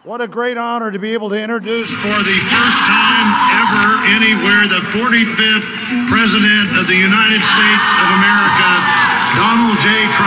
What a great honor to be able to introduce for the first time ever anywhere the 45th President of the United States of America, Donald J. Trump.